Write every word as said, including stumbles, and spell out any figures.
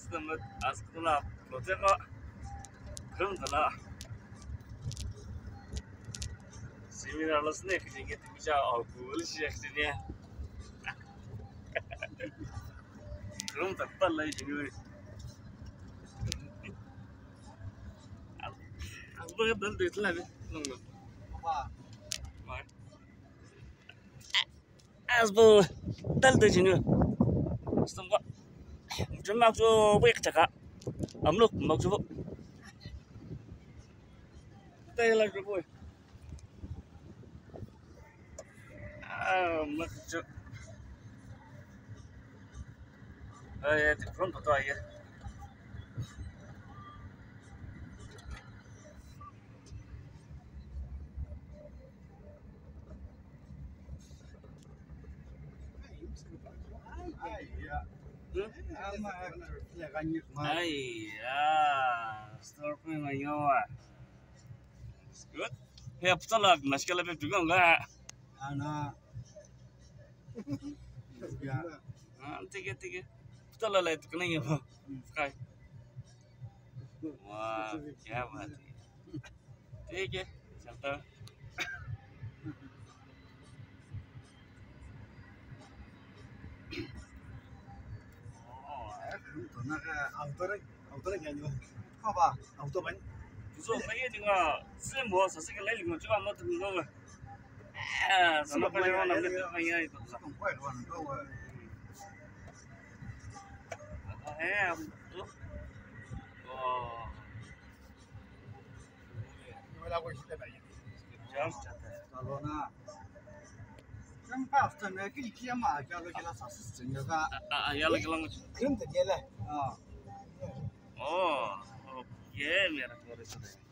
استمت أسكتنا بروتيقة كم تلا سيمينا لسنة كذي كده بيجا أقول شيء كذي كم تطلع يجيني أبغى دل ديتلا بي لونغ ما أصبر دل ديجيني استمع جمع جو بيك تكا أملك مكتوب تايلا جبوي آه مكتوب هاي تكرم بتوعي Ay, ah, store ko yung ngayon. It's good. Hey, aptal lang, maskala pa juga enggak? Ana. Ya. Ah, tiga tiga. Aptal lah itu kena ya, Pak. Kai. Wah, क्या बात है. ठीक है, चलता. autor autor yang nyanyi apa autor kan Justru saya juga semua sesuatu lain cuma cuma mau tunggu. Ah, sama kali orang nanti kayak itu. không phải luôn đâu Eh, tuh. Oh. người ta quay sẽ vậy Jam. kalau na kan pas tan cái kia mà cho cái là sao sự như vậy Ah, ya lagi lang. krim thì vậy là à Oh, oke, merah keluar itu deh.